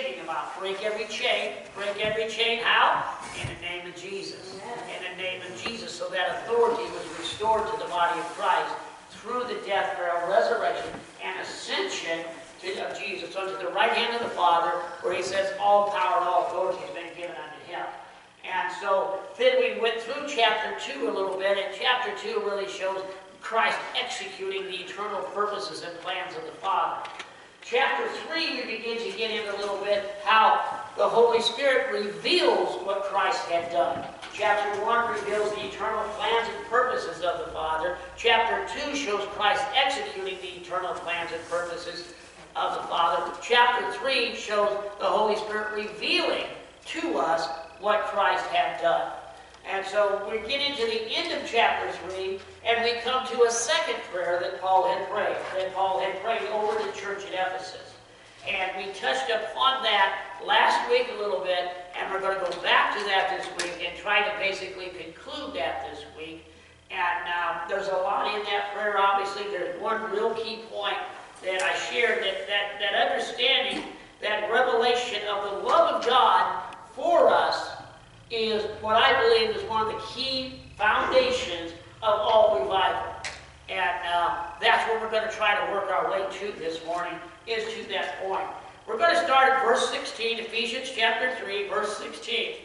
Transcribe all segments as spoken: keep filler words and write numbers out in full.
singing about. Break every chain. Break every chain. How? In the name of Jesus. In the name of Jesus. So that authority was restored to the body of Christ through the death, burial, resurrection, and ascension of Jesus unto the right hand of the Father, where he says all power and all authority has been given unto him. And so then we went through chapter two a little bit, and chapter two really shows Christ executing the eternal purposes and plans of the Father. Chapter three, we begin to get into a little bit how the Holy Spirit reveals what Christ had done. Chapter one reveals the eternal plans and purposes of the Father. Chapter two shows Christ executing the eternal plans and purposes of the Father. Chapter three shows the Holy Spirit revealing to us what Christ had done. And so we get into the end of chapter three, and we come to a second prayer that Paul had prayed, that Paul had prayed over the church at Ephesus. And we touched upon that last week a little bit, and we're going to go back to that this week and try to basically conclude that this week. And uh, there's a lot in that prayer. Obviously, there's one real key point that I shared, that, that, that understanding, that revelation of the love of God for us is what I believe is one of the key foundations of all revival. And uh, that's what we're going to try to work our way to this morning, is to that point. We're going to start at verse sixteen, Ephesians chapter three, verse sixteen.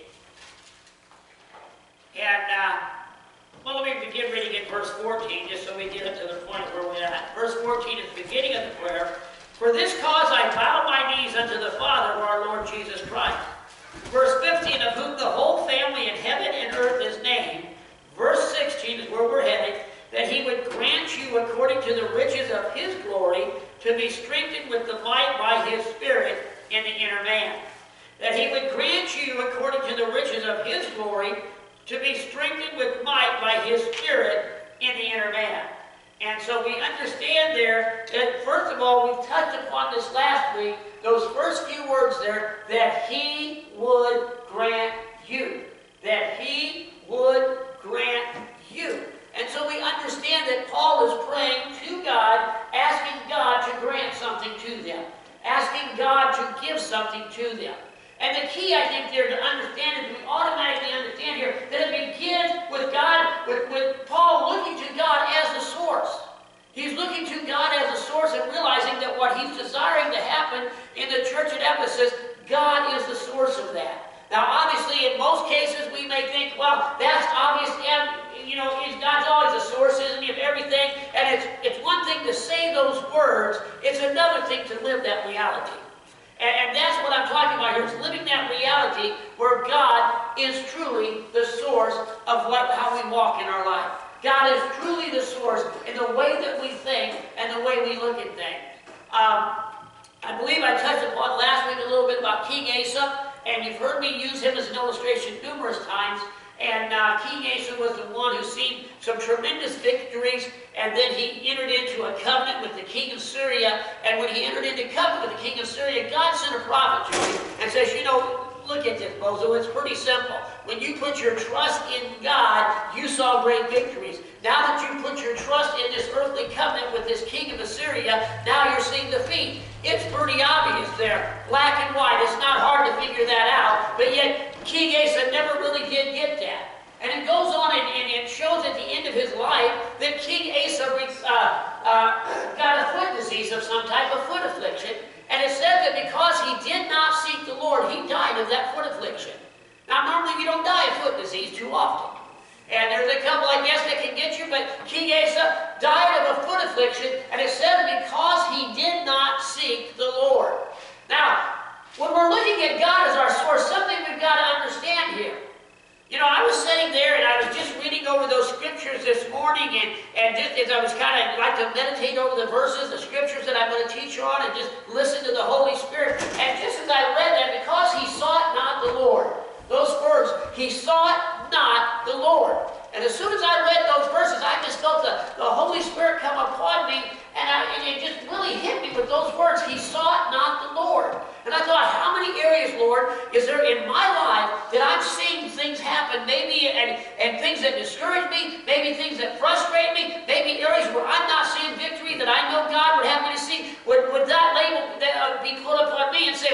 And, uh, well, let me begin reading at verse fourteen, just so we get up to the point where we're at. Verse fourteen is the beginning of the prayer. For this cause I bow my knees unto the Father of our Lord Jesus Christ. Verse fifteen, of whom the whole family in heaven and earth is named. Verse sixteen is where we're headed. That he would grant you according to the riches of his glory to be strengthened with the might by his Spirit in the inner man. That he would grant you according to the riches of his glory to be strengthened with might by his Spirit in the inner man. And so we understand there that, first of all, we've touched upon this last week, those first few words there, that he would grant you. That he would grant you. And so we understand that Paul is praying to God, asking God to grant something to them. Asking God to give something to them. And the key, I think, there to understand is we automatically understand here that it begins with God, with, with Paul looking to God as the source. He's looking to God as the source and realizing that what he's desiring to happen in the church at Ephesus, God is the source of that. Now, obviously, in most cases, we may think, well, that's obvious. You know, God's always the source, isn't he, of everything? And it's, it's one thing to say those words. It's another thing to live that reality. And, and that's what I'm talking about here. It's living that reality where God is truly the source of what, how we walk in our life. God is truly the source in the way that we think and the way we look at things. Um, I believe I touched upon last week a little bit about King Asa. And you've heard me use him as an illustration numerous times. And uh, King Asa was the one who seen some tremendous victories. And then he entered into a covenant with the king of Syria. And when he entered into covenant with the king of Syria, God sent a prophet to him and says, you know, look at this, Bozo. It's pretty simple. When you put your trust in God, you saw great victories. Now that you put your trust in this earthly covenant with this king of Assyria, now you're seeing defeat. It's pretty obvious there, black and white. It's not hard to figure that out, but yet King Asa never really did get that. And it goes on and, and it shows at the end of his life that King Asa uh, uh, got a foot disease of some type of foot affliction. And it says that because he did not seek the Lord, he died of that foot affliction. Now, normally you don't die of foot disease too often. And there's a couple, I guess, that can get you, but King Asa died of a foot affliction, and it says because he did not seek the Lord. Now, when we're looking at God as our source, something we've got to understand here. You know, I was sitting there, and I was just reading over those scriptures this morning, and, and just as I was kind of like to meditate over the verses, the scriptures that I'm going to teach you on, and just listen to the Holy Spirit. And just as I read that, because he sought not the Lord, those words, he sought not the Lord. And as soon as I read those verses, I just felt the, the Holy Spirit come upon me, and, I, and it just really hit me with those words, he sought not the Lord. And I thought, how many areas, Lord, is there in my life that I'm seeing things happen, maybe, and, and things that discourage me, maybe things that frustrate me, maybe areas where I'm not seeing victory that I know God would have me to see? Would, would that label that, uh, be put upon me and say, well,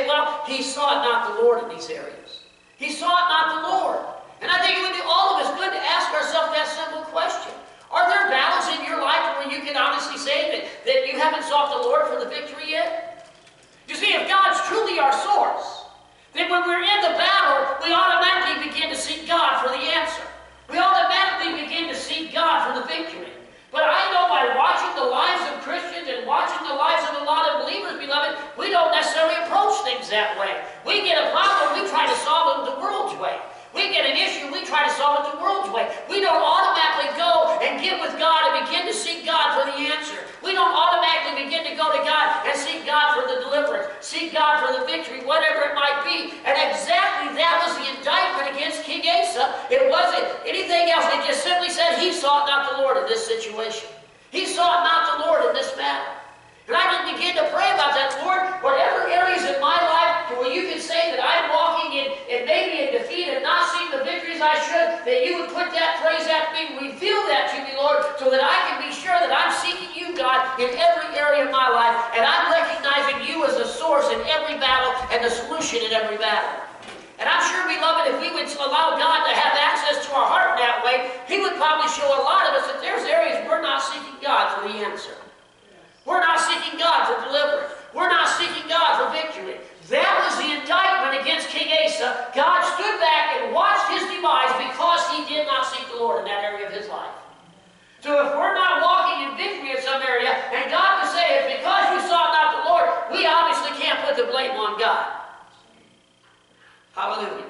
he sought not the Lord in these areas. He sought not the Lord. And I think it would do all of us good to ask ourselves that simple question. Are there battles in your life where you can honestly say that, that you haven't sought the Lord for the victory yet? You see, if God's truly our source, then when we're in the battle, we automatically begin to seek God for the answer. We automatically begin to seek God for the victory. But I know by watching the lives of Christians and watching the lives of a lot of believers, beloved, we don't necessarily approach things that way. We get a problem, we try to solve it the world's way. We get an issue, we try to solve it the world's way. We don't automatically go and get with God and begin to seek God for the answer. We don't automatically begin to go to God and seek God for the deliverance, seek God for the victory, whatever it might be. And exactly that was the indictment against King Asa. It wasn't anything else. It just simply said he sought not the Lord in this situation. He sought not the Lord in this matter. And I can begin to pray about that, Lord, whatever areas in my life where you can say that I'm walking in, in maybe in defeat and not seeing the victories I should, that you would put that phrase at me, reveal that to me, Lord, so that I can be sure that I'm seeking you, God, in every area of my life, and I'm recognizing you as the source in every battle and the solution in every battle. And I'm sure, beloved, if we would allow God to have access to our heart that way, he would probably show a lot of us that there's areas we're not seeking God for the answer. We're not seeking God for deliverance. We're not seeking God for victory. That was the indictment against King Asa. God stood back and watched his demise because he did not seek the Lord in that area of his life. So if we're not walking in victory in some area, and God would say it's because you sought not the Lord, we obviously can't put the blame on God. Hallelujah.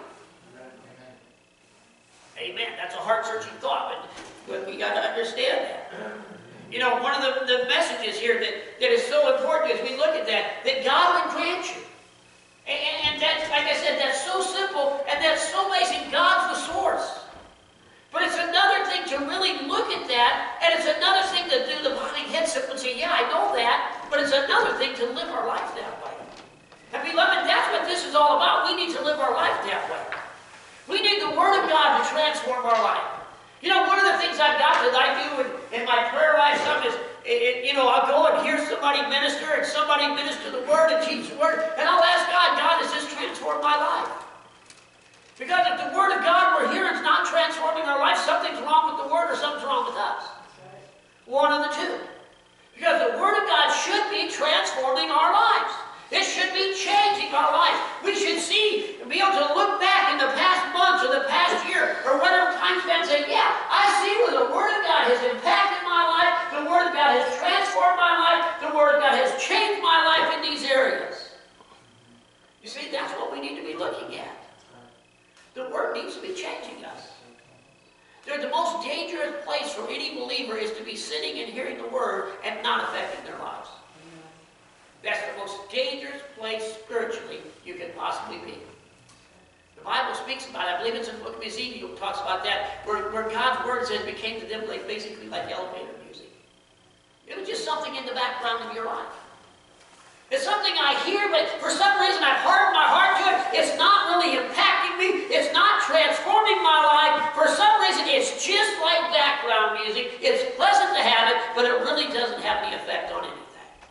Amen. That's a heart-searching thought, but, but we got to understand that. You know, one of the, the messages here that, that is so important as we look at that, that God would grant you. And, and, and that's, like I said, that's so simple, and that's so amazing. God's the source. But it's another thing to really look at that, and it's another thing to do the body heads up and say, yeah, I know that, but it's another thing to live our life that way. And beloved, that's what this is all about. We need to live our life that way. We need the Word of God to transform our life. You know, one of the things I've got that I do in, in my prayer life, some is, it, it, you know, I'll go and hear somebody minister, and somebody minister the Word and teach the Word, and I'll ask God, God, does this transform my life? Because if the Word of God we're hearing is not transforming our life, something's wrong with the Word or something's wrong with us. One of the two. Because the Word of God should be transforming our lives. It should be changing our lives. We should see, be able to look back in the past months or the past year or whatever time span and say, yeah, I see where the Word of God has impacted my life, the Word of God has transformed my life, the Word of God has changed my life in these areas. You see, that's what we need to be looking at. The Word needs to be changing us. They're the most dangerous place for any believer is to be sitting and hearing the Word and not affecting their lives. That's the most dangerous place spiritually you can possibly be. The Bible speaks about it. I believe it's in the book of Ezekiel. It talks about that, where, where God's Word says became to them like, basically like elevator music. It was just something in the background of your life. It's something I hear, but for some reason I've hardened my heart to it. It's not really impacting me. It's not transforming my life. For some reason, it's just like background music. It's pleasant to have it, but it really doesn't have any effect on anything.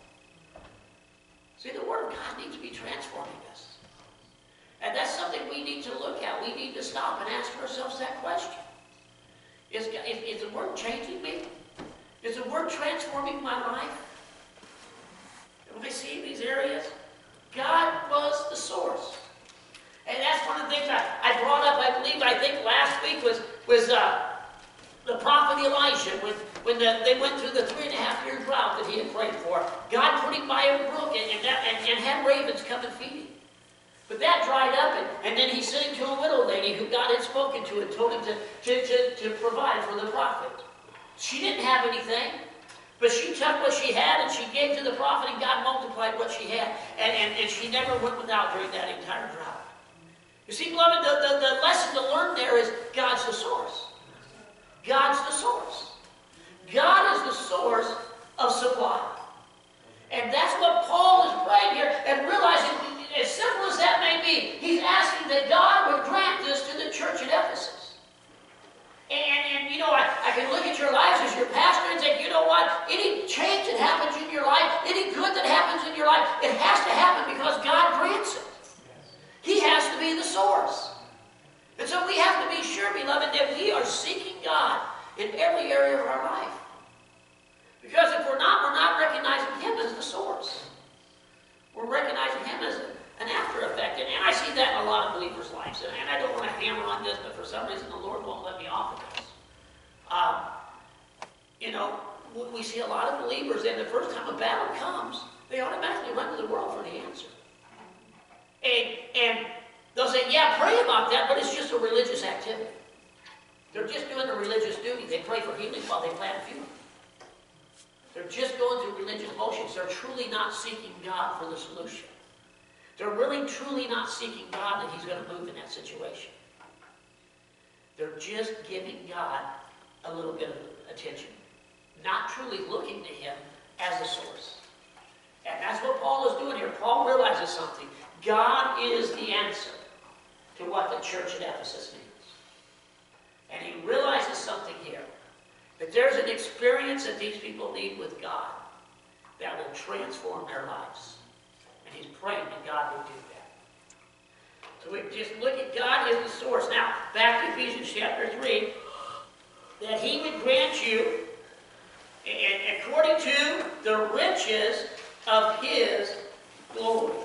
See, the Word of God needs to be transforming us. And that's something we need to look at. We need to stop and ask ourselves that question. Is, is, is the Word changing me? Is the Word transforming my life? When I see these areas, God was the source. And that's one of the things I, I brought up, I believe, I think last week was, was uh, the prophet Elijah, when, when the, they went through the three and a half year drought that he had prayed for. God put him by a brook and, and, that, and, and had ravens come and feed him. But that dried up, and, and then he sent him to a widow lady who God had spoken to and told him to, to, to, to provide for the prophet. She didn't have anything. But she took what she had and she gave to the prophet, and God multiplied what she had. And, and, and she never went without during that entire drought. You see, beloved, the, the, the lesson to learn there is God's the source. God's the source. God is the source of supply. And that's what Paul is praying here and realizing, as simple as that may be, he's asking that God would grant this to the church at Ephesus. And, and you know, I, I can look at your lives as your pastor and say, you know what? Any change that happens in your life, any good that happens in your life, it has to happen because God grants it. times, and I don't want to hammer on this, but for some reason the Lord won't let me off of this. Um, you know, we see a lot of believers, and the first time a battle comes, they automatically run to the world for the answer. And, and they'll say, yeah, pray about that, but it's just a religious activity. They're just doing a religious duty. They pray for healing while they plan a funeral. They're just going through religious motions. They're truly not seeking God for the solution. They're really, truly not seeking God that He's going to move in that situation. They're just giving God a little bit of attention, not truly looking to Him as a source. And that's what Paul is doing here. Paul realizes something. God is the answer to what the church at Ephesus needs. And he realizes something here. That there's an experience that these people need with God that will transform their lives. And he's praying that God would do that. So we just look at God as the source. Now, back to Ephesians chapter three. That he would grant you, and according to the riches of his glory.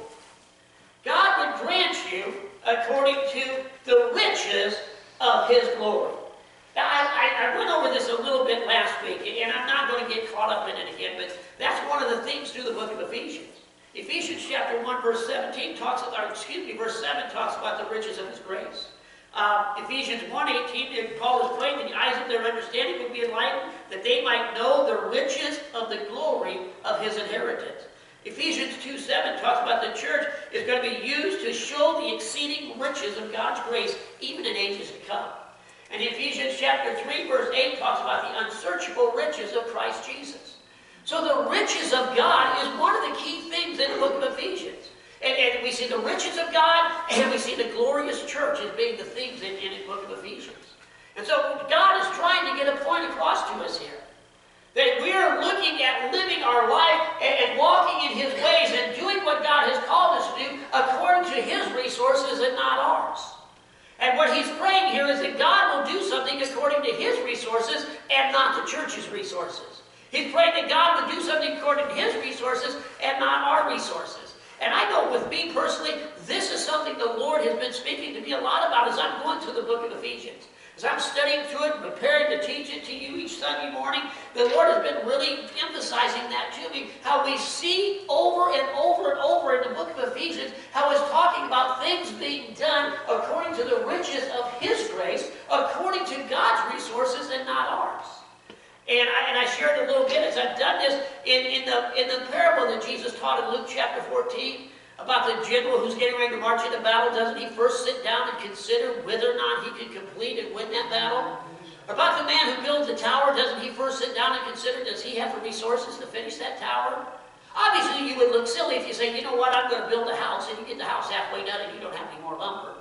God would grant you according to the riches of his glory. Now, I, I, I went over this a little bit last week, and I'm not going to get caught up in it again, but that's one of the themes through the book of Ephesians. Ephesians chapter one, verse seventeen talks about, excuse me, verse seven talks about the riches of his grace. Uh, Ephesians one eighteen, Paul is praying that the eyes of their understanding would be enlightened, that they might know the riches of the glory of his inheritance. Ephesians two seven talks about the church is going to be used to show the exceeding riches of God's grace even in ages to come. And Ephesians chapter three verse eight talks about the unsearchable riches of Christ Jesus. So the riches of God is one of the key things in the book of Ephesians. And, and we see the riches of God, and we see the glorious church as being the things in, in the book of Ephesians. And so God is trying to get a point across to us here. That we are looking at living our life and, and walking in his ways and doing what God has called us to do according to his resources and not ours. And what he's praying here is that God will do something according to his resources and not the church's resources. He's praying that God would do something according to his resources and not our resources. And I know with me personally, this is something the Lord has been speaking to me a lot about as I'm going through the book of Ephesians. As I'm studying through it and preparing to teach it to you each Sunday morning, the Lord has been really emphasizing that to me. How we see over and over and over in the book of Ephesians how it's talking about things being done according to the riches of his grace, according to God's resources and not ours. And I, and I shared a little bit as I've done this in, in, the, in the parable that Jesus taught in Luke chapter fourteen about the general who's getting ready to march into battle. Doesn't he first sit down and consider whether or not he can complete and win that battle? About the man who builds the tower, doesn't he first sit down and consider, does he have the resources to finish that tower? Obviously, you would look silly if you say, you know what, I'm going to build a house, and you get the house halfway done and you don't have any more lumber.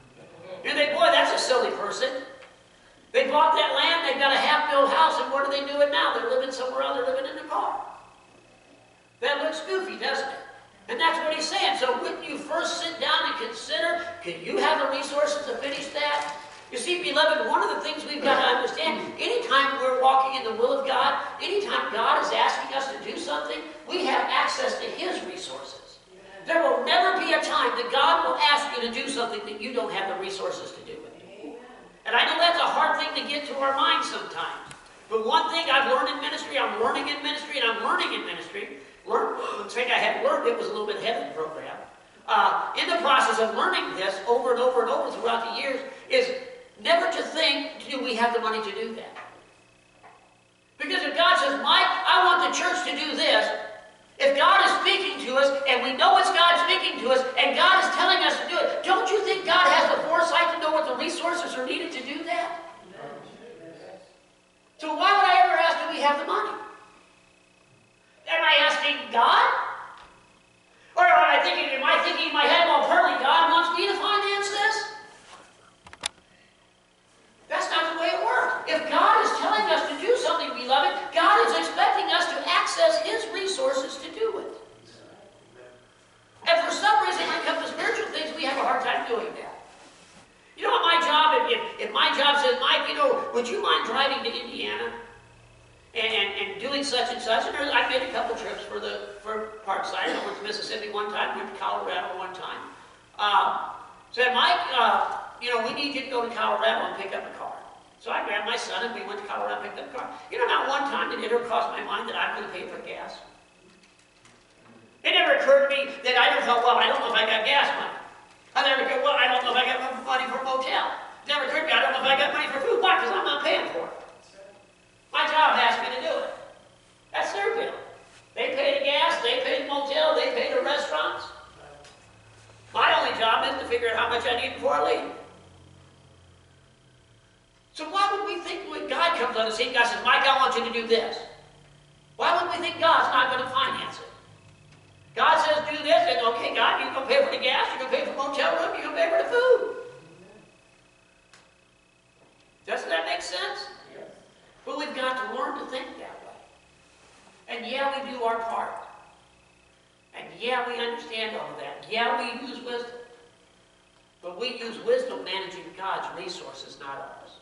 You think, boy, that's a silly person. They bought that land, they've got a half-built house, and what are they doing now? They're living somewhere else, they're living in a car. That looks goofy, doesn't it? And that's what he's saying. So wouldn't you first sit down and consider, can you have the resources to finish that? You see, beloved, one of the things we've got to understand, anytime we're walking in the will of God, anytime God is asking us to do something, we have access to his resources. There will never be a time that God will ask you to do something that you don't have the resources to do it. And I know that's a hard thing to get to our minds sometimes. But one thing I've learned in ministry, I'm learning in ministry, and I'm learning in ministry, learn, the thing I had learned, it was a little bit ahead of the program. Uh, in the process of learning this over and over and over throughout the years, is never to think, do we have the money to do that? Because if God says, Mike, I want the church to do this, if God is speaking to us, and we know it's God speaking to us, and God is telling us to do it, don't you think God has the foresight to know what the resources are needed to do that? So why would I ever ask, do we have the money? Am I asking God? Or am I thinking, am I thinking in my head, well, apparently God wants me to finance this? That's not the way it works. If God is telling us to do something, beloved, God is expecting us to access his resources to do it. And for some reason, when it comes to spiritual things, we have a hard time doing that. You know what my job, if, if, if my job says, Mike, you know, would you mind driving to Indiana? And, and, and doing such and such, and I made a couple trips for the for Parkside. I went to Mississippi one time, went to Colorado one time. Uh, said, Mike, uh, you know, we need you to go to Colorado and pick up a car. So I grabbed my son and we went to Colorado and picked up a car. You know, not one time did it ever cross my mind that I'm going to pay for gas. It never occurred to me that I never thought, well, I don't know if I got gas money. I never go, well, I don't know if I got money for a motel. It never occurred to me, I don't know if I got money for food. Why? Because I'm not paying for it. My job asked me to do it. That's their bill. They pay the gas, they pay the motel, they pay the restaurants. My only job is to figure out how much I need before I leave. So why would we think when God comes on the scene, God says, Mike, I want you to do this? Why would we think God's not going to finance it? God says, do this, and okay, God, you're going to pay for the gas, you're going to pay for the motel room, you're going to pay for the food. Doesn't that make sense? Yes. But we've got to learn to think that way. And yeah, we do our part. And yeah, we understand all of that. Yeah, we use wisdom. But we use wisdom managing God's resources, not ours.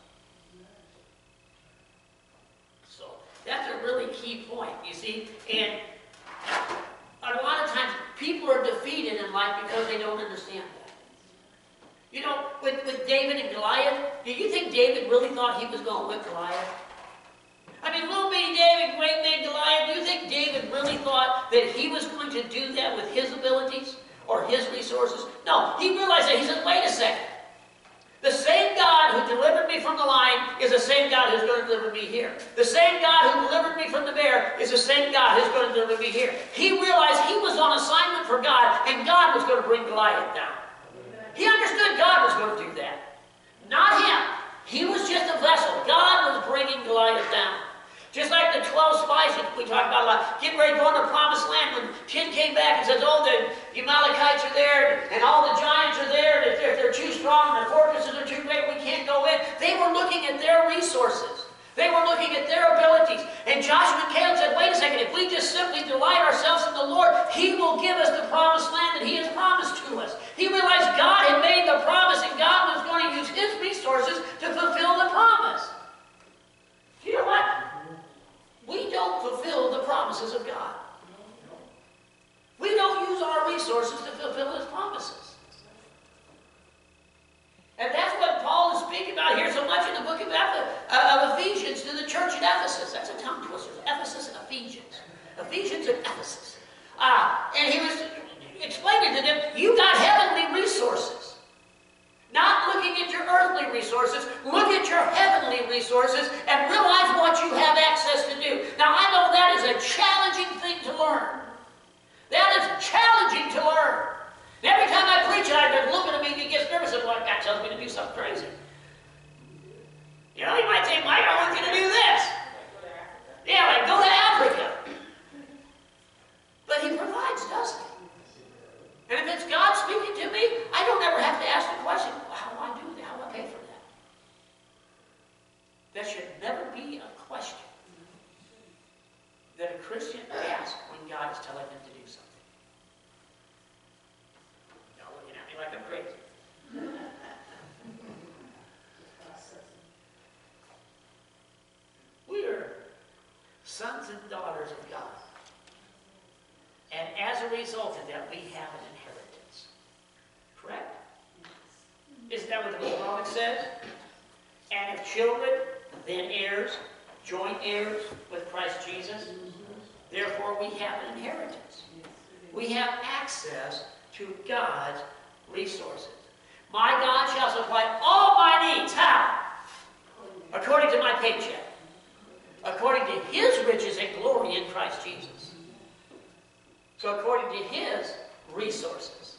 So that's a really key point, you see. And a lot of times people are defeated in life because they don't understand that. You know, with, with David and Goliath, do you think David really thought he was going to whip Goliath? I mean, little bitty David, great big Goliath, do you think David really thought that he was going to do that with his abilities or his resources? No, he realized that. He said, wait a second. The same God who delivered me from the lion is the same God who's going to deliver me here. The same God who delivered me from the bear is the same God who's going to deliver me here. He realized he was on assignment for God, and God was going to bring Goliath down. He understood God was going to do that. Not him. He was just a vessel. God was bringing Goliath down. Just like the twelve spies that we talked about a lot, getting ready to go into the promised land, when ten came back and says, oh, the Amalekites are there, and all the giants are there, and they're, they're too strong, their fortresses are too great, we can't go in. They were looking at their resources. They were looking at their abilities. And Joshua and Caleb said, wait a second, if we just simply delight ourselves in the Lord, He will give us the promised land that He has promised to us. He realized God had made the promise, and God was going to use His resources to fulfill the promise. You know what? We don't fulfill the promises of God. We don't use our resources to fulfill His promises. And that's what Paul is speaking about here so much in the book of, uh, of Ephesians to the church at Ephesus. That's a tongue twister. Ephesus and Ephesians. Ephesians and Ephesus. Uh, and he was explaining to them, you got heavenly resources. Not looking at your earthly resources, look at your heavenly resources and realize what you have access to do. Now, I know that is a challenging thing to learn. That is challenging to learn. And every time I preach it, I've been looking at me and he gets nervous and like, God tells me to do something crazy. You know, he might say, Mike, I want you to do this. Yeah, like go to Africa. But he provides, doesn't he? And if it's God speaking to me, I don't ever have to ask the question, well, how do I do that? How do I pay for that? That should never be a question that a Christian asks when God is telling them to do something. Y'all looking at me like I'm crazy. We are sons and daughters of God. And as a result of that, we have an inheritance. Correct? Isn't that what the book of Romans says? And if children, then heirs, joint heirs with Christ Jesus, therefore we have an inheritance. We have access to God's resources. My God shall supply all my needs. How? According to my paycheck. According to His riches and glory in Christ Jesus. So according to His resources.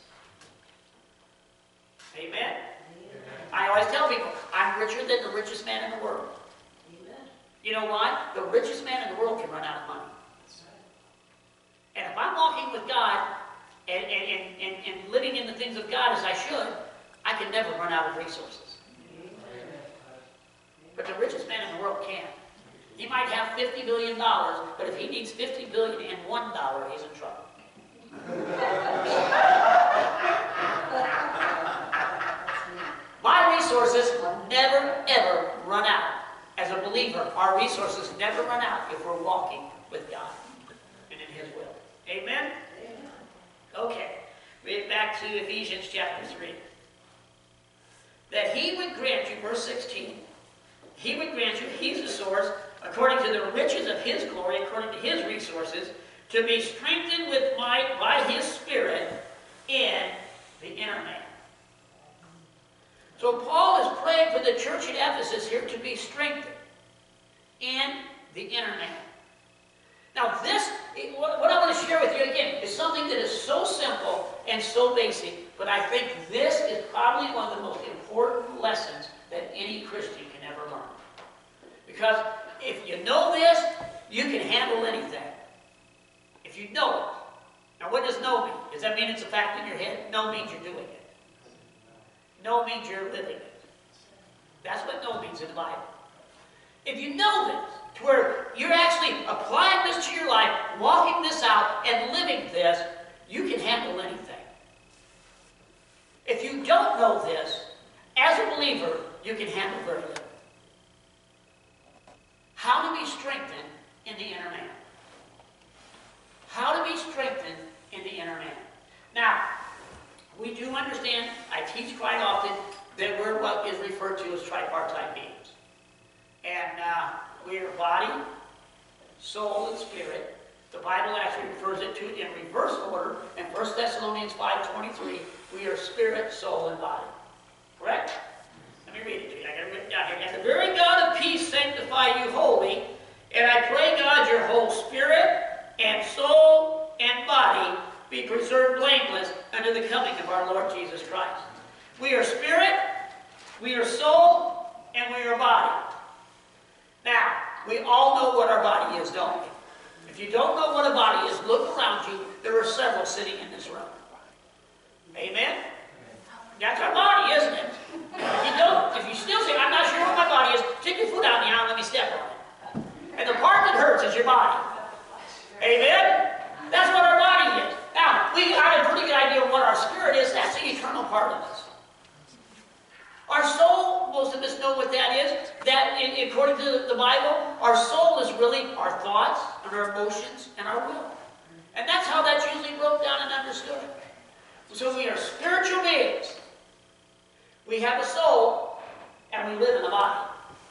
Amen? Amen? I always tell people, I'm richer than the richest man in the world. Amen. You know why? The richest man in the world can run out of money. And if I'm walking with God and, and, and, and, and living in the things of God as I should, I can never run out of resources. Amen. But the richest man in the world can't. He might have fifty billion dollars, but if he needs fifty billion dollars and one dollar, he's in trouble. My resources will never, ever run out. As a believer, our resources never run out if we're walking with God and in His will. Amen? Okay. We get back to Ephesians chapter three. that he would grant you, verse sixteen, he would grant you, he's the source, according to the riches of his glory, according to his resources, to be strengthened with might by his Spirit in the inner man. So Paul is praying for the church at Ephesus here to be strengthened in the inner man. Now this, what I want to share with you again, is something that is so simple and so basic, but I think this is probably one of the most important lessons that any Christian can ever learn. Because if you know this, you can handle anything. If you know it. Now what does know mean? Does that mean it's a fact in your head? No means you're doing it. No means you're living it. That's what no means in the Bible. If you know this, to where you're actually applying this to your life, walking this out, and living this, you can handle anything. If you don't know this, as a believer, you can handle very little. How to be strengthened in the inner man. How to be strengthened in the inner man. Now, we do understand, I teach quite often, that we're what is referred to as tripartite beings. And uh, we are body, soul, and spirit. The Bible actually refers it to in reverse order. In First Thessalonians five twenty-three, we are spirit, soul, and body. Correct? Let me read it to you. I got it written down here. And the very God of peace sanctify you wholly, and I pray God your whole spirit and soul and body be preserved blameless unto the coming of our Lord Jesus Christ. We are spirit, we are soul, and we are body. Now, we all know what our body is, don't we? If you don't know what a body is, look around you. There are several sitting in this room. Amen? That's our body, isn't it? If you don't, if you still say, I'm not sure what my body is, stick your foot out in the aisle and let me step on it. And the part that hurts is your body. Amen? That's what our body is. Now, we got a pretty good idea of what our spirit is. That's the eternal part of us. Our soul, most of us know what that is. That, in, according to the Bible, our soul is really our thoughts and our emotions and our will. And that's how that's usually broke down and understood. So we are spiritual beings. We have a soul, and we live in a body.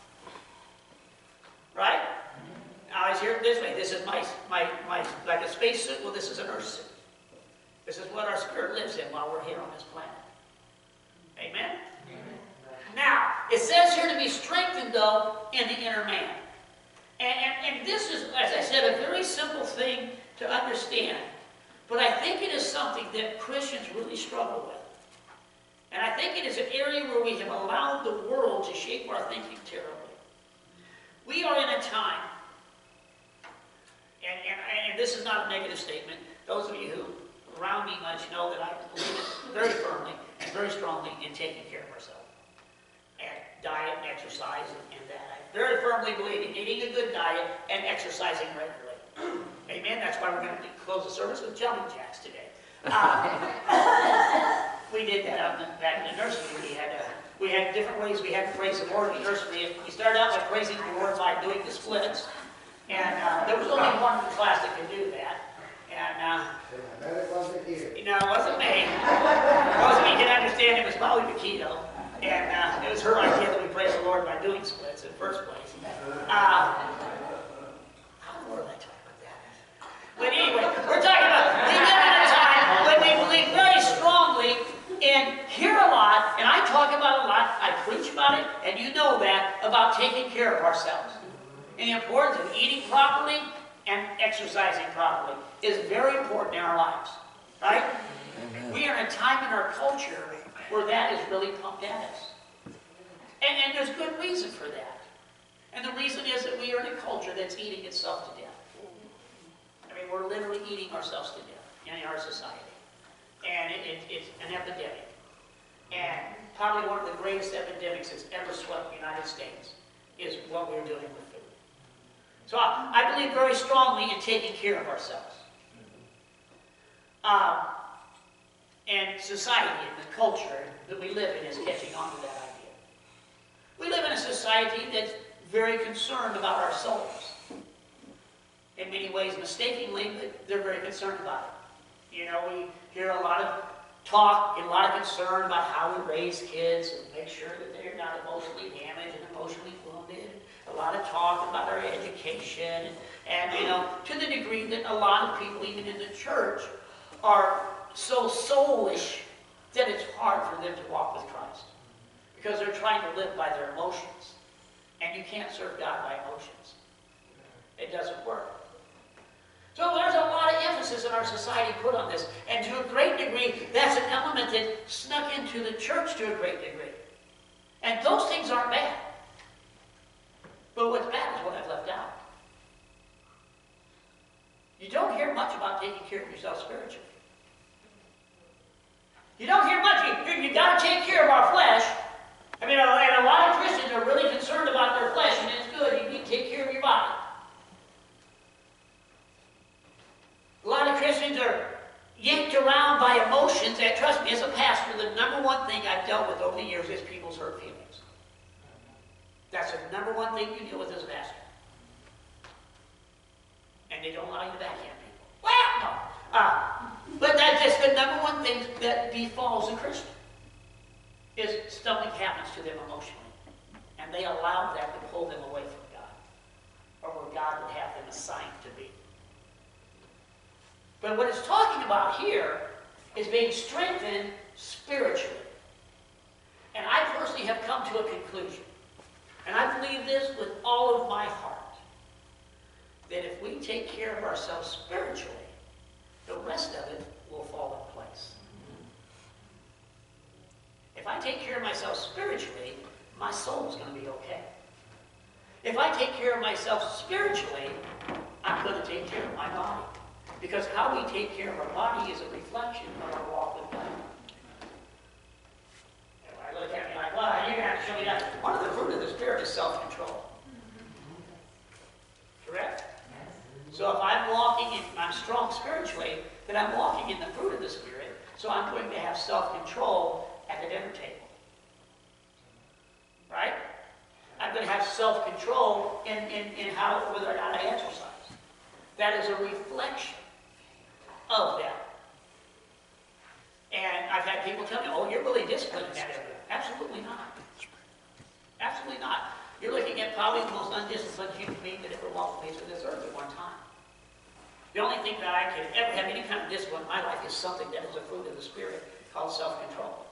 Right? Now, I hear it this way. This is my, my, my, like a spacesuit. Well, this is an earth suit. This is what our spirit lives in while we're here on this planet. Amen? Now, it says here to be strengthened, though, in the inner man. And, and, and this is, as I said, a very simple thing to understand. But I think it is something that Christians really struggle with. And I think it is an area where we have allowed the world to shape our thinking terribly. We are in a time, and, and, and this is not a negative statement. Those of you who around me much know that I believe very firmly and very strongly in taking care of ourselves. And diet and exercise and, and that. I very firmly believe in eating a good diet and exercising regularly. Amen? That's why we're going to close the service with jumping jacks today. Uh, we did that out in the, back in the nursery. We had, uh, we had different ways we had to praise the Lord in the nursery. We started out by praising the Lord by doing the splits. And uh, there was only one in the class that could do that. And uh, it wasn't you. No, it wasn't me. It wasn't me. You can understand it was Molly Paquito. And uh, it was her idea that we praise the Lord by doing splits in the first place. Uh, how more did I talk about that? But anyway, we're talking about, we live in a time when we believe very strongly and hear a lot, and I talk about it a lot, I preach about it, and you know that, about taking care of ourselves. And the importance of eating properly and exercising properly is very important in our lives. Right? Amen. We are in a time in our culture where that is really pumped at us. And, and there's good reason for that. And the reason is that we are in a culture that's eating itself to death. I mean, we're literally eating ourselves to death in our society. And it, it, it's an epidemic. And probably one of the greatest epidemics that's ever swept the United States is what we're doing with food. So I, I believe very strongly in taking care of ourselves. Um, And society and the culture that we live in is catching on to that idea. We live in a society that's very concerned about our souls. In many ways, mistakenly, but they're very concerned about it. You know, we hear a lot of talk, get a lot of concern about how we raise kids and make sure that they're not emotionally damaged and emotionally wounded. A lot of talk about our education, and, and you know, to the degree that a lot of people, even in the church, are so soulish that it's hard for them to walk with Christ because they're trying to live by their emotions, and you can't serve God by emotions. It doesn't work. So there's a lot of emphasis in our society put on this, and to a great degree, that's an element that snuck into the church to a great degree. And those things aren't bad. But what's bad is what I've left out. You don't hear much about taking care of yourself spiritually. You don't hear much. You, you got to take care of our flesh. I mean, and a lot of Christians are really concerned about their flesh, and it's good. You need to take care of your body. A lot of Christians are yanked around by emotions that, trust me, as a pastor, the number one thing I've dealt with over the years is people's hurt feelings. That's the number one thing you deal with as a pastor. And they don't allow you to backhand people. Well, no. Uh, but that's just the number one thing that befalls a Christian, is something happens to them emotionally. And they allow that to pull them away from God, or where God would have them assigned to be. But what it's talking about here is being strengthened spiritually. And I personally have come to a conclusion, and I believe this with all of my heart, that if we take care of ourselves spiritually, the rest of it will fall in place. If I take care of myself spiritually, my soul is going to be okay. If I take care of myself spiritually, I'm going to take care of my body. Because how we take care of our body is a reflection of our walk with God. Everybody look at me like, well, you're going to have to show me that. One of the fruit of the Spirit is self-control. Correct? So if I'm walking in, I'm strong spiritually, then I'm walking in the fruit of the Spirit, so I'm going to have self-control at the dinner table. Right? I'm going to have self-control in, in, in how, whether or not I exercise. That is a reflection of that. And I've had people tell me, oh, you're really disciplined in that area. Absolutely not. Absolutely not. You're looking at probably the most undisciplined human being that ever walked the face of this earth at one time. The only thing that I can ever have any kind of discipline in my life is something that is a fruit of the Spirit called self-control.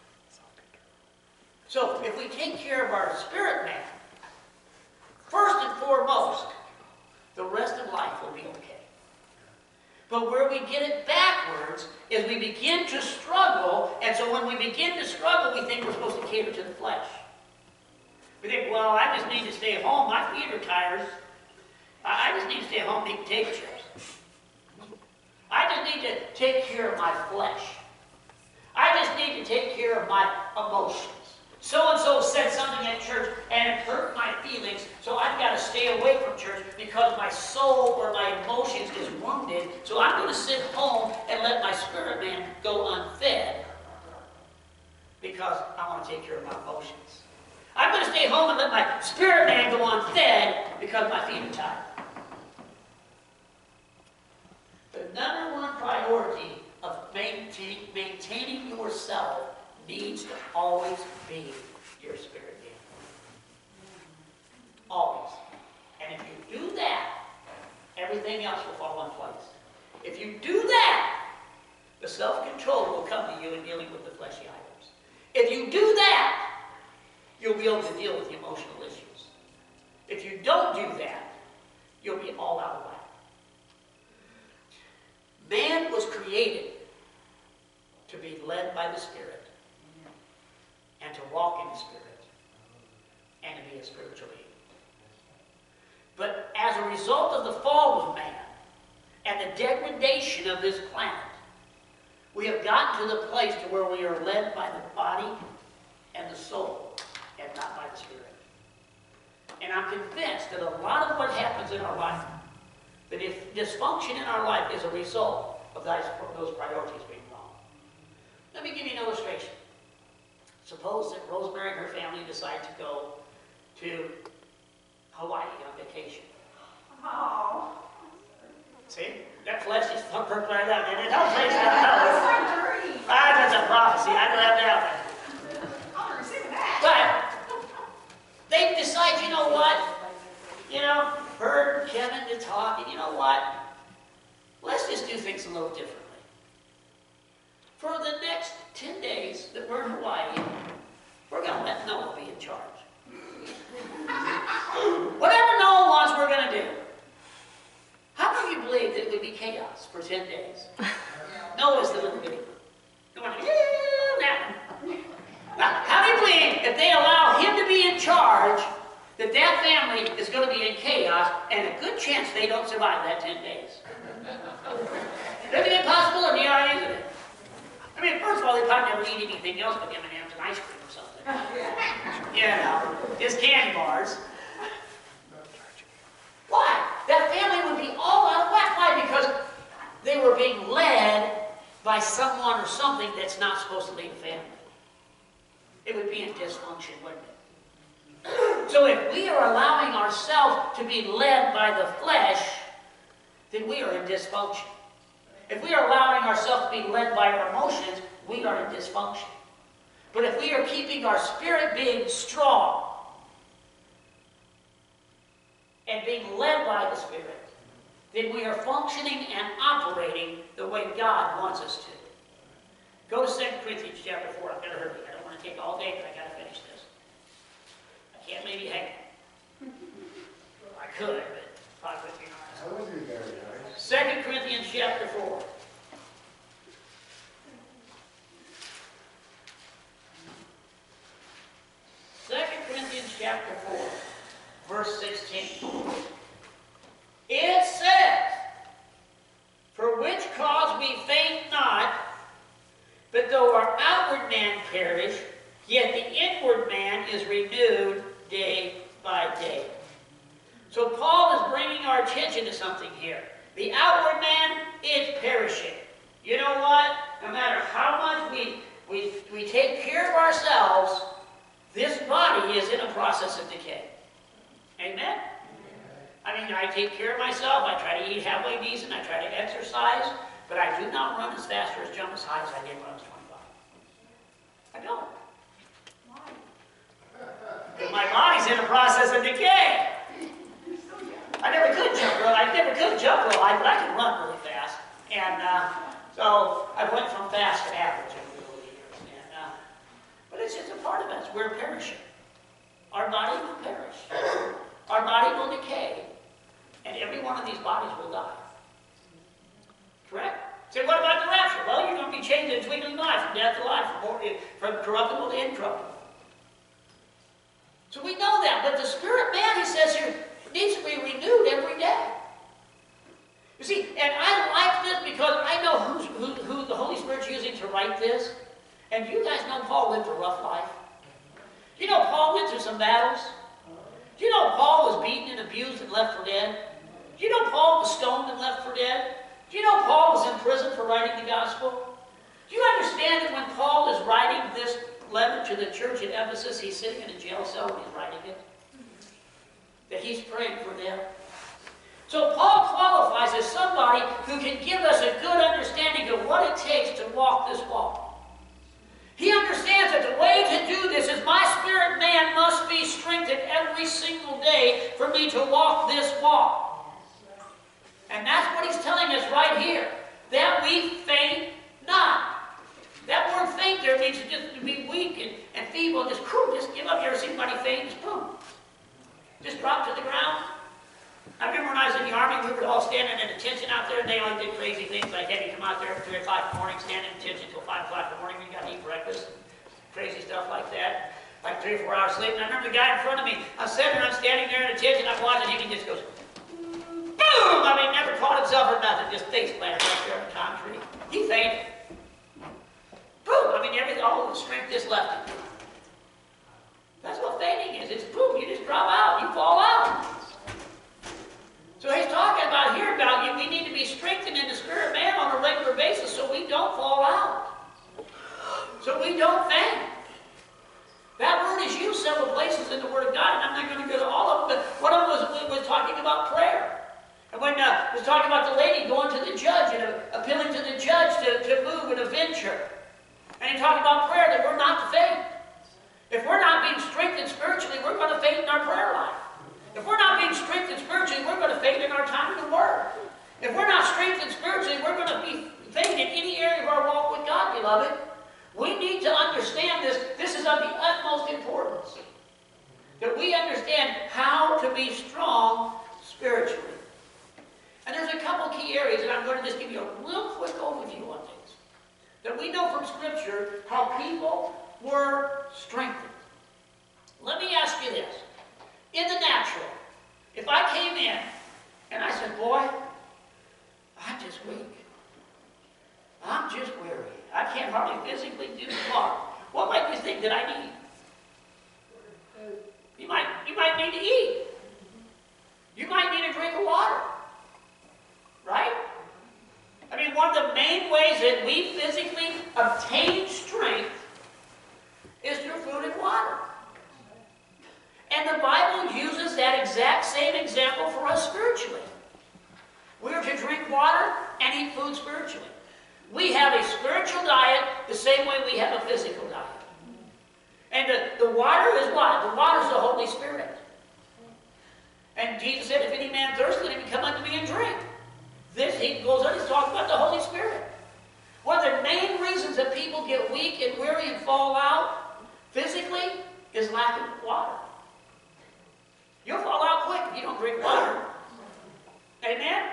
So if we take care of our spirit man, first and foremost, the rest of life will be okay. But where we get it backwards is we begin to struggle, and so when we begin to struggle, we think we're supposed to cater to the flesh. We think, well, I just need to stay at home. My feet are tired. I just need to stay at home and eat potato chips. I just need to take care of my flesh. I just need to take care of my emotions. So-and-so said something at church, and it hurt my feelings, so I've got to stay away from church because my soul or my emotions is wounded, so I'm going to sit home and let my spirit man go unfed because I want to take care of my emotions. I'm going to stay home and let my spirit man go unfed because my feet are tired. The number one priority of maintain, maintaining yourself needs to always be your spirit man. Always. And if you do that, everything else will fall in place. If you do that, the self-control will come to you in dealing with the fleshy items. If you do that, you'll be able to deal with the emotional issues. If you don't do that, you'll be all out of whack. Man was created to be led by the Spirit and to walk in the Spirit and to be a spiritual being. But as a result of the fall of man and the degradation of this planet, we have gotten to the place to where we are led by the body and the soul and not by the Spirit. And I'm convinced that a lot of what happens in our life, that if dysfunction in our life is a result of those, those priorities being wrong. Let me give you an illustration. Suppose that Rosemary and her family decide to go to Hawaii on vacation. Oh. See? That flesh is perked right out. And it don't taste that. That's my dream. Ah, that's a prophecy. I don't have that one. I'm receiving that. But they decide, you know what? You know, heard Kevin to talk, and you know what? Let's just do things a little differently. For the next ten days that we're in Hawaii, we're going to let Noah be in charge. Whatever Noah wants, we're going to do. How many of you believe that it would be chaos for ten days? Noah's the little bitty one. Going, yeah, now, how do you believe if they allow him to be in charge, that that family is going to be in chaos, and a good chance they don't survive that ten days? Is it possible, or yeah, isn't it? I mean, first of all, they probably never eat anything else but M and M's and ice cream or something. You know, just candy bars. Why? That family would be all out of whack. Why? Because they were being led by someone or something that's not supposed to lead a family. It would be in dysfunction, wouldn't it? So if we are allowing ourselves to be led by the flesh, then we are in dysfunction. If we are allowing ourselves to be led by our emotions, we are in dysfunction. But if we are keeping our spirit being strong and being led by the Spirit, then we are functioning and operating the way God wants us to. Go to Second Corinthians chapter four. I've got to hurry. I don't want to take all day, but I've got to finish this. I can't leave you hanging. I could, but probably wouldn't be honest. I would be very nice. Second Corinthians chapter four. Second Corinthians chapter four, verse sixteen. It says, "For which cause we faint not, but though our outward man perish, yet the inward man is renewed day by day." So Paul is bringing our attention to something here. The outward man is perishing. You know what? No matter how much we, we, we take care of ourselves, this body is in a process of decay. Amen? I mean, I take care of myself. I try to eat halfway decent. I try to exercise. But I do not run as fast or as jump as high as I did when I was twenty-five. I don't. Because my body's in a process of decay. I never could jump real. I never could jump real high, but I can run really fast. And uh, so I went from fast to average over the years. And, uh, but it's just a part of us. We're perishing. Our body will perish. Our body will decay. And every one of these bodies will die. Correct? So what about the rapture? Well, you're going to be changed in a twinkling eye, from death to life, from, from corruptible to incorruptible. So we know that. But the spirit man, he says here, needs to be renewed every day. You see, and I like this because I know who's, who, who the Holy Spirit's using to write this. And you guys know Paul lived a rough life. You know Paul went through some battles. Do you know Paul was beaten and abused and left for dead? Do you know Paul was stoned and left for dead? Do you know Paul was in prison for writing the gospel? Do you understand that when Paul is writing this letter to the church at Ephesus, he's sitting in a jail cell when he's writing it? That he's praying for them. So Paul qualifies as somebody who can give us a good understanding of what it takes to walk this walk. He understands that the way to do this is my spirit man must be strengthened every single day for me to walk this walk. And that's what he's telling us right here. That we faint not. That word faint there means to just to be weak and, and feeble and just, whew, just give up. You ever seen anybody faint? Just boom. Just drop to the ground. I remember when I was in the Army, we were all standing at attention out there, and they all did crazy things like had you come out there at three o'clock in the morning, stand at attention until five o'clock in the morning, and you got to eat breakfast. Crazy stuff like that. Like three or four hours sleep. And I remember the guy in front of me, I was sitting there, I'm standing there at attention, I'm watching him, he just goes, boom! I mean, never caught himself or nothing, just face planted right there on the concrete. He fainted. Boom! I mean, everything, all the strength just left him. That's what fainting is. It's boom, you just drop out, you fall out. So he's talking about here about you. We need to be strengthened in the spirit man on a regular basis so we don't fall out. So we don't faint. That word is used several places in the Word of God, and I'm not going to go to all of them, but one of them was, was talking about prayer. And when uh, it was talking about the lady going to the judge and uh, appealing to the judge to, to move and avenge her. And he talked about prayer, that we're not to faint. If we're not being strengthened spiritually, we're going to faint in our prayer life. If we're not being strengthened spiritually, we're going to faint in our time in the Word. If we're not strengthened spiritually, we're going to be faint in any area of our walk with God, beloved. We need to understand this. This is of the utmost importance. That we understand how to be strong spiritually. And there's a couple key areas, and I'm going to just give you a real quick overview on these. That we know from Scripture how people were strengthened. Let me ask you this. In the natural, if I came in and I said, boy, I'm just weak. I'm just weary. I can't hardly physically do the walk. What might you think that I need? You might, you might need to eat. You might need a drink of water. Right? I mean, one of the main ways that we physically obtain strength is through food and water. And the Bible uses that exact same example for us spiritually. We are to drink water and eat food spiritually. We have a spiritual diet the same way we have a physical diet. And the, the water is what? The water is the Holy Spirit. And Jesus said, if any man thirst, let him come unto me and drink. This, he goes on, he's talking about the Holy Spirit. One of the main reasons that people get weak and weary and fall out physically is lack of water. You'll fall out quick if you don't drink water. Amen?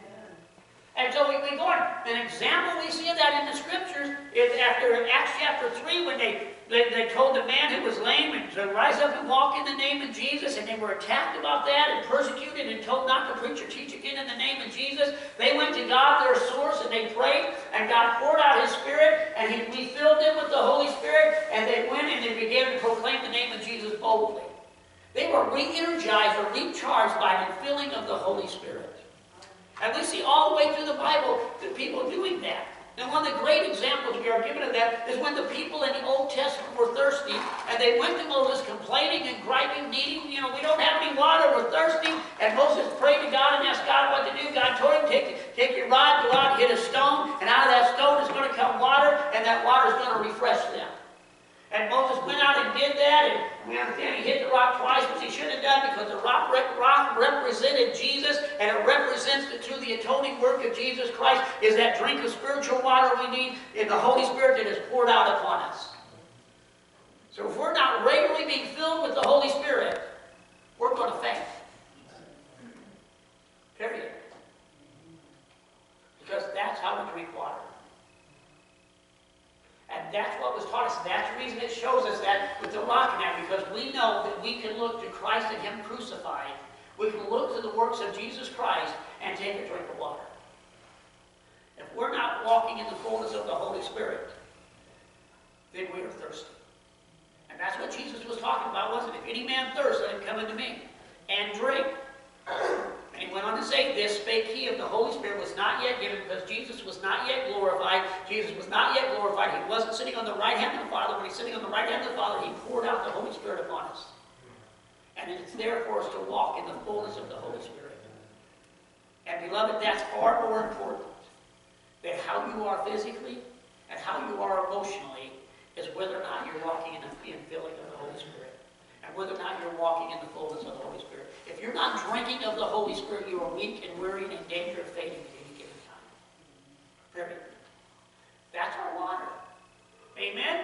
And so we, we go on. An example we see of that in the Scriptures is after in Acts chapter three when they, they, they told the man who was lame and to rise up and walk in the name of Jesus, and they were attacked about that and persecuted and told not to preach or teach again in the name of Jesus. They went to God, their source, and they prayed, and God poured out His Spirit, and He refilled them with the Holy Spirit, and they went and they began to proclaim the name of Jesus boldly. They were re-energized or recharged by the filling of the Holy Spirit. And we see all the way through the Bible the people doing that. And one of the great examples we are given of that is when the people in the Old Testament were thirsty, and they went to Moses complaining and griping, needing, you know, we don't have any water, we're thirsty. And Moses prayed to God and asked God what to do. God told him, take, take your rod, go out and hit a stone, and out of that stone is going to come water, and that water is going to refresh them. And Moses went out and did that, and we understand he hit the rock twice, which he shouldn't have done because the rock, rock represented Jesus, and it represents that through the atoning work of Jesus Christ is that drink of spiritual water we need in the Holy Spirit that is poured out upon us. So if we're not regularly being filled with the Holy Spirit, we're going to faint. Period. Because that's how we drink water. And that's what was taught us. That's the reason it shows us that with the rock and that, because we know that we can look to Christ and Him crucified. We can look to the works of Jesus Christ and take a drink of water. If we're not walking in the fullness of the Holy Spirit, then we are thirsty. And that's what Jesus was talking about, wasn't it? If any man thirst, let him come unto me and drink. And he went on to say, this spake he of the Holy Spirit was not yet given, because Jesus was not yet glorified. Jesus was not yet glorified. He wasn't sitting on the right hand of the Father. When he's sitting on the right hand of the Father, he poured out the Holy Spirit upon us. And it's there for us to walk in the fullness of the Holy Spirit. And beloved, that's far more important than how you are physically and how you are emotionally, is whether or not you're walking in the filling of the Holy Spirit. And whether or not you're walking in the fullness of the Holy Spirit. If you're not drinking of the Holy Spirit, you are weak and weary and in danger of fading at any given time. Period. That's our water. Amen?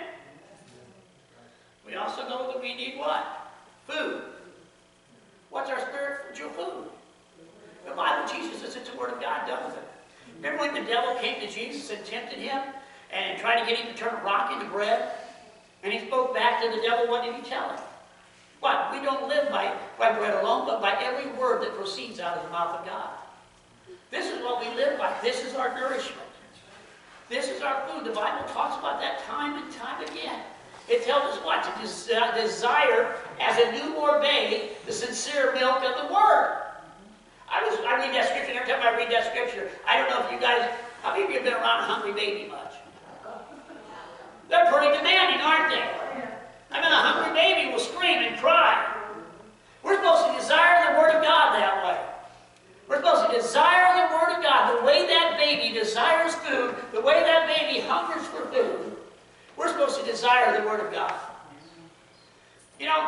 We also know that we need what? Food. What's our spiritual food? The Bible teaches us it's the Word of God, doesn't it? Remember when the devil came to Jesus and tempted him and tried to get him to turn a rock into bread? And he spoke back to the devil. What did he tell him? What? We don't live by, by bread alone, but by every word that proceeds out of the mouth of God. This is what we live by. This is our nourishment. This is our food. The Bible talks about that time and time again. It tells us what? To des desire, as a newborn babe, the sincere milk of the Word. I, was, I read that scripture, every time I read that scripture, I don't know if you guys, how many of you have been around a hungry baby much? They're pretty demanding, aren't they? I mean, a hungry baby will scream and cry. We're supposed to desire the Word of God that way. We're supposed to desire the Word of God. The way that baby desires food, the way that baby hungers for food, We're supposed to desire the Word of God. You know,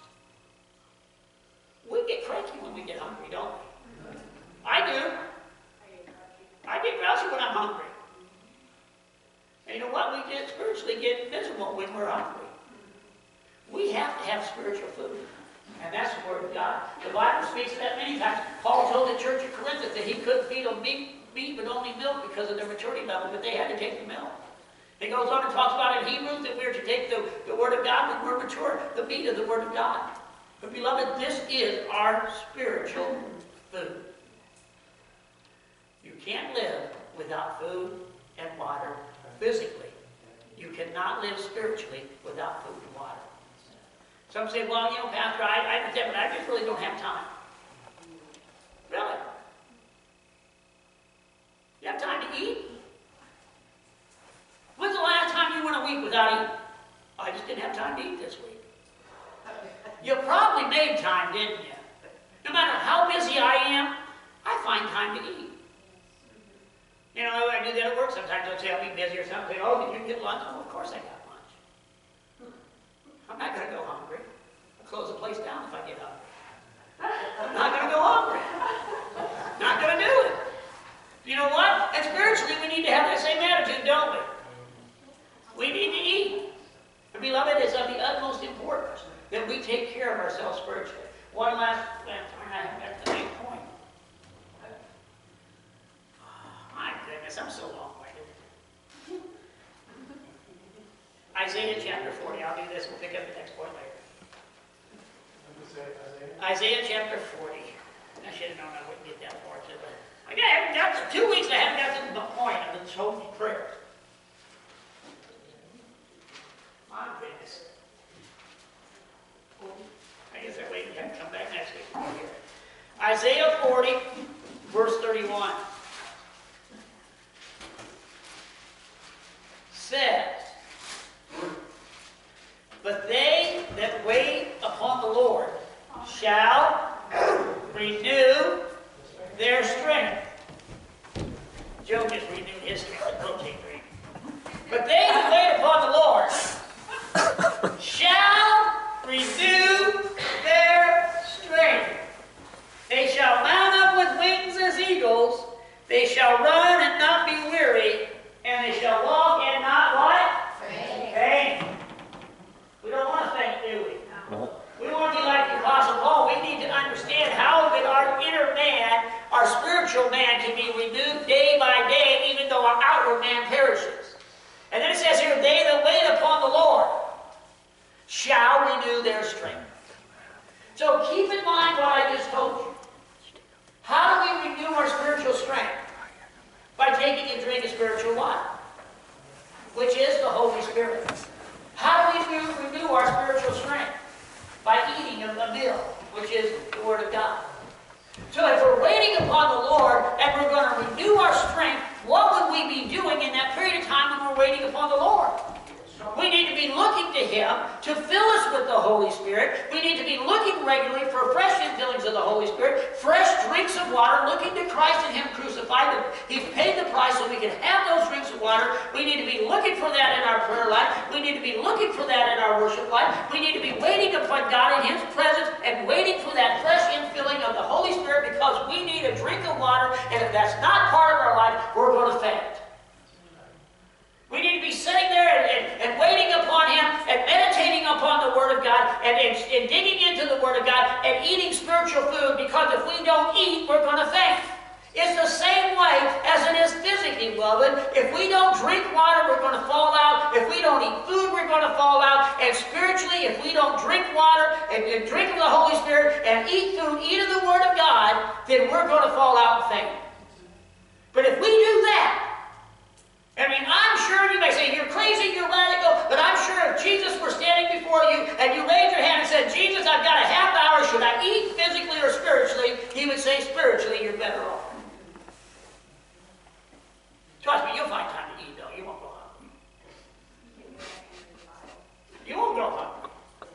we get cranky when we get hungry, don't we? I do. I get grouchy when I'm hungry. And you know what? We get spiritually get miserable when we're hungry. We have to have spiritual food. And that's the Word of God. The Bible speaks of that many times. Paul told the church at Corinth that he couldn't feed them meat, meat but only milk because of their maturity level, but they had to take the milk. He goes on and talks about in Hebrews that we're to take the, the Word of God when we're mature, the meat of the Word of God. But beloved, this is our spiritual food. You can't live without food and water physically. You cannot live spiritually without food and water. Some say, well, you know, Pastor, I, I understand, but I just really don't have time. Really? You have time to eat? When's the last time you went a week without eating? I just didn't have time to eat this week. You probably made time, didn't you? No matter how busy I am, I find time to eat. You know, I do that at work. Sometimes they'll say I'll be busy or something. Say, oh, did you get lunch? Oh, of course I got lunch. I'm not going to go hungry. I'll close the place down if I get hungry. I'm not going to go hungry. Not going to do it. You know what? And spiritually, we need to have that same attitude, don't we? We need to eat. And beloved, it's of the utmost importance that we take care of ourselves spiritually. One last thing, I haven't got to the main point. My goodness, I'm so long-winded. Isaiah chapter forty. I'll do this. We'll pick up the next point later. Isaiah chapter forty. I should have known I wouldn't get that far to it. I haven't got to, two weeks I haven't got to the point of this whole prayer. My goodness. I guess that way we can come back next week. Isaiah forty, verse thirty-one. Says, but they that wait upon the Lord shall renew their strength. Joe just renewed his strength with protein drink. But they that wait upon the Lord shall renew their strength. They shall mount up with wings as eagles. They shall run and not be weary. And they shall walk and not what? Faint. Faint. We don't want to faint, do we? No. We want to be like the Apostle Paul. We need to understand how that our inner man, our spiritual man, can be renewed day by day, even though our outward man perishes. And then it says here, they that wait upon the Lord shall renew their strength. So keep in mind what I just told you. How do we renew our spiritual strength? By taking and drinking spiritual water, which is the Holy Spirit. How do we renew our spiritual strength? By eating a meal, which is the Word of God. So if we're waiting upon the Lord and we're going to renew our strength, what would we be doing in that period of time when we're waiting upon the Lord? We need to be looking to Him to fill us with the Holy Spirit. We need to be looking regularly for fresh infillings of the Holy Spirit, fresh drinks of water, looking to Christ and Him crucified. He's paid the price so we can have those drinks of water. We need to be looking for that in our prayer life. We need to be looking for that in our worship life. We need to be waiting upon God in His presence and waiting for that fresh infilling of the Holy Spirit, because we need a drink of water, and if that's not part of our life, we're going to faint. We need to be sitting there and, and, and waiting upon Him and meditating upon the Word of God and, and, and digging into the Word of God and eating spiritual food, because if we don't eat, we're going to faint. It's the same way as it is physically, beloved. If we don't drink water, we're going to fall out. If we don't eat food, we're going to fall out. And spiritually, if we don't drink water and, and drink of the Holy Spirit and eat food, eat of the Word of God, then we're going to fall out and faint. But if we do that, I mean, I'm sure you may say, you're crazy, you're radical, but I'm sure if Jesus were standing before you and you raised your hand and said, Jesus, I've got a half hour, should I eat physically or spiritually? He would say, spiritually, you're better off. Trust me, you'll find time to eat, though. You won't go hungry. You won't go hungry.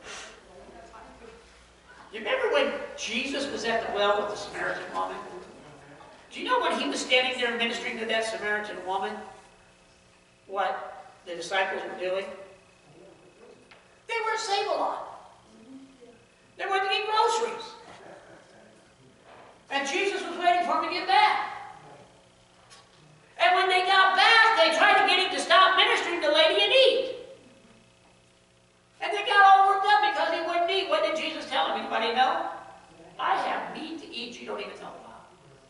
You remember when Jesus was at the well with the Samaritan woman? Do you know when He was standing there ministering to that Samaritan woman? What? the disciples were doing? They were at Save-A-Lot. They went to get groceries. And Jesus was waiting for them to get back. And when they got back, they tried to get him to stop ministering to Lady and eat. And they got all worked up because he wouldn't eat. What did Jesus tell them? Anybody know? I have meat to eat you don't even know about.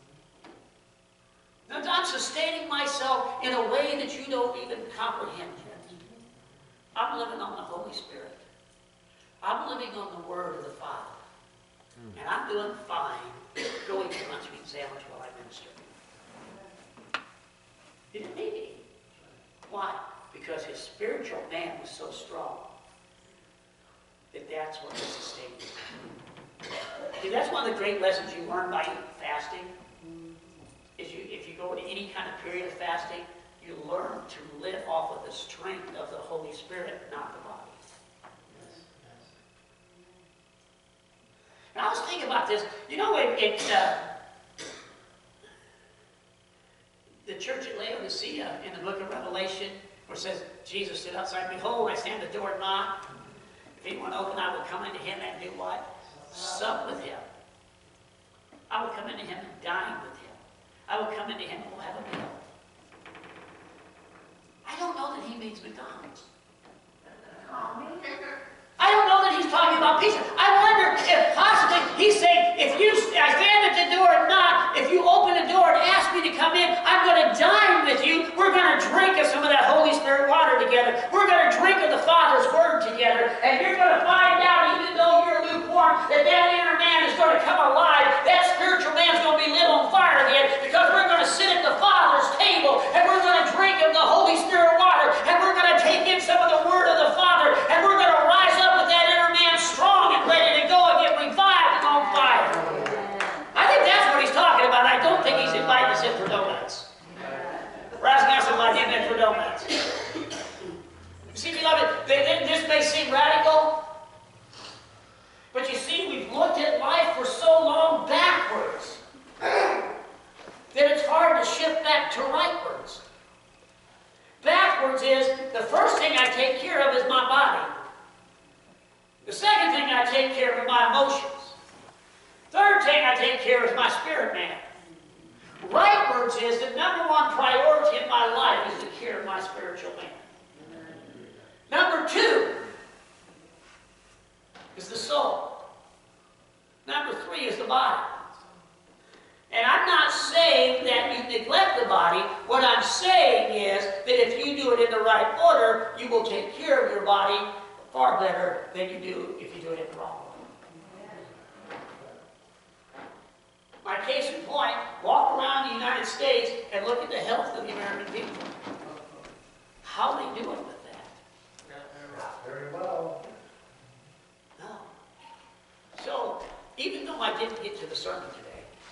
Now, I'm sustaining myself in a way that you don't even comprehend yet. I'm living on the Holy Spirit. I'm living on the Word of the Father. And I'm doing fine going to lunch meat sandwich while I minister. He didn't need me. Why? Because his spiritual man was so strong that that's what was sustaining him. See, that's one of the great lessons you learn by fasting. Is you, if you go to any kind of period of fasting, you learn to live off of the strength of the Holy Spirit, not the body. And I was thinking about this. You know, it, it uh, the church at Laodicea in the book of Revelation, where it says, Jesus stood outside, behold, I stand at the door and knock. If anyone open, I will come into him and do what? Sup with him. I will come into him and dine with him. I will come into him and we'll have a meal. I don't know that he means McDonald's. I don't know that he's talking about pizza. I wonder if possibly he's saying, if you, I stand at the door and knock, if you open the door and ask me to come in, I'm going to dine with you. We're going to drink of some of that Holy Spirit water together. We're going to drink of the Father's Word together. And you're going to find out, even though you're lukewarm, that that inner man is going to come alive. That spiritual man is going to be lit on fire again, because we're going to sit at the Father's table and we're going to drink of the Holy Spirit water, and we're going to take in some of the Word of the Father, and we're going to rise up with that inner man strong and ready to go and get revived and on fire. I think that's what he's talking about. I don't think he's inviting us in for donuts. We're asking us to invite him in for donuts. You see, beloved, this may seem radical, but you see, we've looked at life for so long backwards that it's hard to shift back to rightwards. Backwards is, the first thing I take care of is my body. The second thing I take care of are my emotions. Third thing I take care of is my spirit man. Rightwards is the number one priority in my life is the care of my spiritual man. Number two is the soul. Number three is the body. And I'm not saying that you neglect the body. What I'm saying is that if you do it in the right order, you will take care of your body far better than you do if you do it in the wrong way. My case in point, walk around the United States and look at the health of the American people. How are they doing with that? Not very well. No. So, even though I didn't get to the sermon today,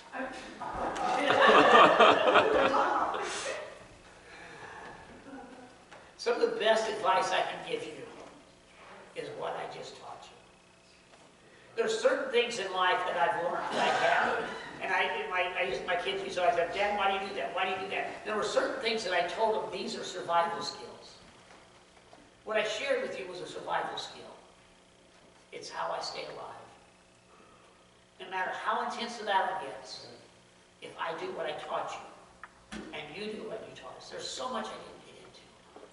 some of the best advice I can give you is what I just taught you. There's certain things in life that I've learned that I have. And I, my, I used, my kids used to always say, Dad, why do you do that? Why do you do that? There were certain things that I told them, these are survival skills. What I shared with you was a survival skill. It's how I stay alive. No matter how intense the battle gets, if I do what I taught you, and you do what you taught us, there's so much I didn't get into.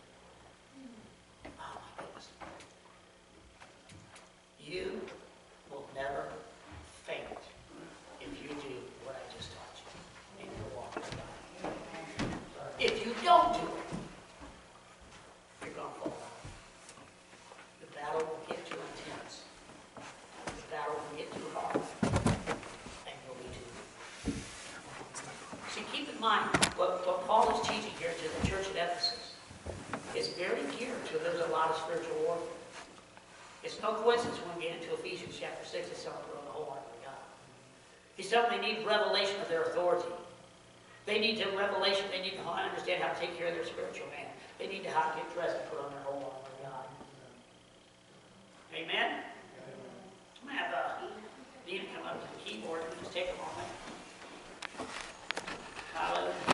Oh my goodness. You will never faint if you do what I just taught you in your walk with God. If you don't do it, you're going to fall out. The battle will get too intense. The battle will get too hard. And you'll be too. See, keep in mind, what, what Paul is teaching here to the church at Ephesus is very geared to there's a lot of spiritual warfare. It's no coincidence when we get into Ephesians chapter six, it's telling them the whole armor of God. He's telling them they need revelation of their authority. They need to revelation, they need to understand how to take care of their spiritual man. They need to how to get dressed and put on their whole armor of God. Amen? I'm going to have uh, Dean come up to the keyboard and just take a moment.